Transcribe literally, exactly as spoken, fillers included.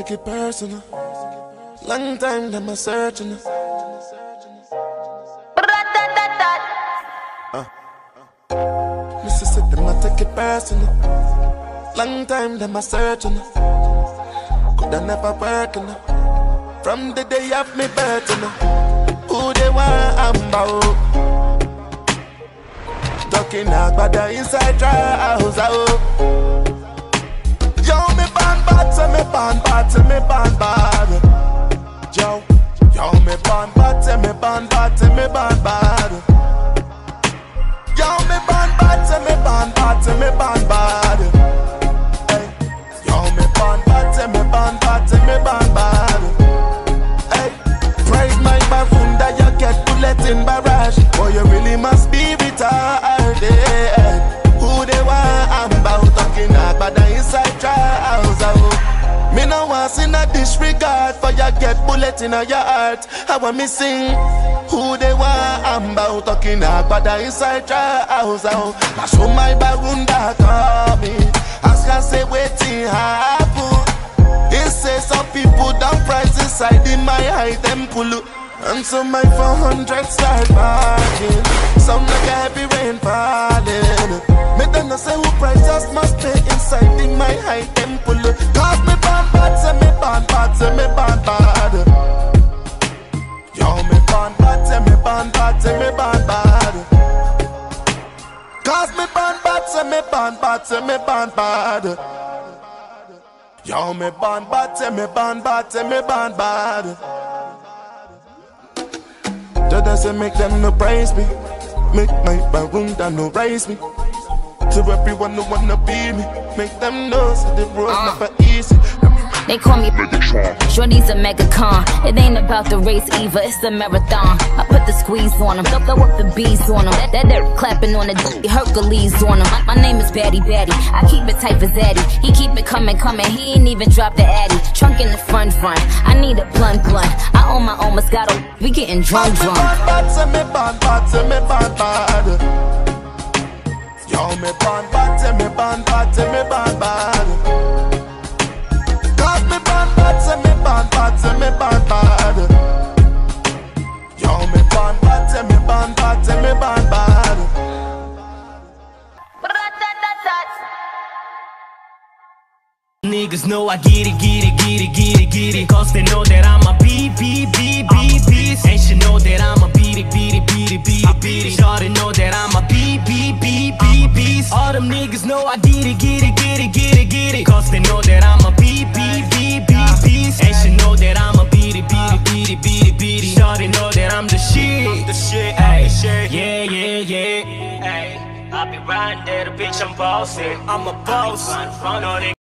take it personal. Long time them a searching. Uh. Mississippi, them a take it personal. Long time them a searching. Coulda never working. From the day of me birth, who they want I'm about. Talking about the inside house, oh. Yo, me ban bad, say me ban bad, say me ban bad. Yo, yo, me ban bad, say me ban bad, say me ban bad. Yo, me ban bad, say me ban bad, say me ban bad. Hey, yo, me ban bad, say me ban bad, say me ban bad. Hey, praise my barunda, you get bullet in barrage. Boy, you really must be retarded. Who they want I'm about talking about the inside house, oh. Me no want see no disregard for you get bullet in your heart. I want me sing. Who they want I'm about talking about the inside house, oh. I show my barunda call me. Ask her say waiting happen. He say some people down price inside in my item pull. And so my four hundred start barking. Sound like a heavy rain falling. Me don't know say who prices must pay inside in my high temple. Cause me ban bad, say me ban bad, say me ban bad. Yo, me ban bad, say me ban bad, say me ban bad. Cause me ban bad, say me ban bad, say me ban bad. Yo, me ban bad, say me ban bad, say me ban bad. Just say make them no praise me. Make my barunda no raise me. To everyone who wanna be me, make them know so the road uh. never easy. They call me Shorty's a mega con. It ain't about the race either, it's a marathon. I put the squeeze on them, throw up the bees on them. That, that they're clapping on the d Hercules on them. My, my name is Batty Batty, I keep it tight for Zaddy. He keep it coming, coming, he ain't even dropped the Addy. Trunk in the front, front, I need a blunt, blunt. I own my own Moscato, we getting drunk, drunk. Me ban bad, say me ban bad. Yo, me ban bad, say me ban bad, say me ban bad. Cause me ban bad, say me ban bad, say me ban bad. Yo, me ban bad, say me ban bad, say me ban bad. Niggas know I get it, get it, get it, get it, get it. Cause they know that I'm a B, B, B, B, beast. And she know that I'm a beat it, beat it, beat it, beat it, beat it. Shawty know that I'm a B, B, B, B, beast. All them niggas know I get it, get it, get it, get it, get it. Cause they know that I'm a B, B, B, B, beast. And she know that I'm a beat it, beat it, beat it, beat it, beat it. Shawty know that I'm the shit, the shit, ay, yeah, yeah, yeah, ay. I be riding there, the bitch I'm bossy. I'm a boss.